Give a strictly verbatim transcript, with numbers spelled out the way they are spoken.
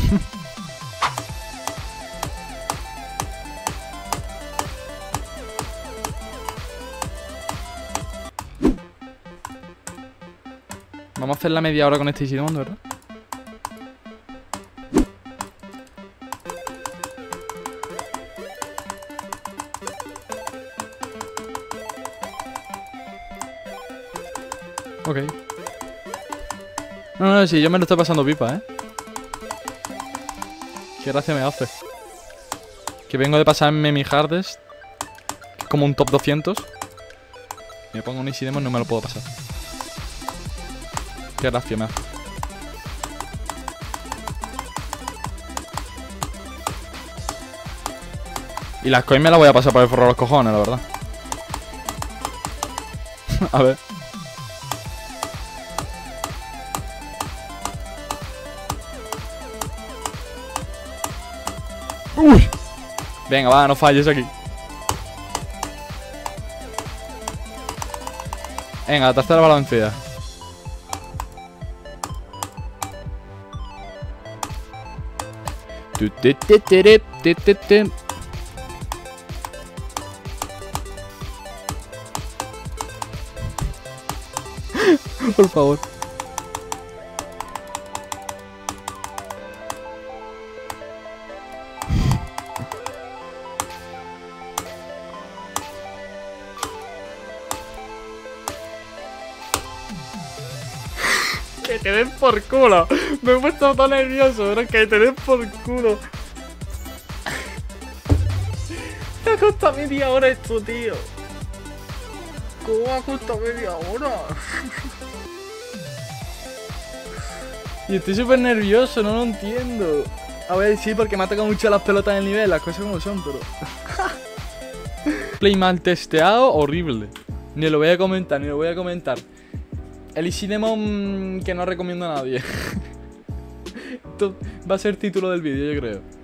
Vamos a hacer la media hora con este Easy Demon, ¿verdad? Ok. No, no, sí, yo me lo estoy pasando pipa, ¿eh? Qué gracia me hace. Que vengo de pasarme mi hardest, que es como un top doscientos. Y me pongo un Easy Demon y no me lo puedo pasar. Qué gracia me hace. Y las coins me las voy a pasar por el forro de los cojones, la verdad. A ver. Uy. Venga, va, no falles aquí. Venga, la tercera balanceada. Por favor. Que te den por culo. Me he puesto tan nervioso, bro. Que te den por culo. Me ha costado media hora esto, tío. ¿Cómo me ha costado media hora? Y estoy súper nervioso, no lo entiendo. A ver, sí, porque me ha tocado mucho las pelotas en el nivel, las cosas como son, pero... Play mal testeado, horrible. Ni lo voy a comentar, ni lo voy a comentar. El Easy Demon que no recomiendo a nadie. Esto va a ser título del vídeo, yo creo.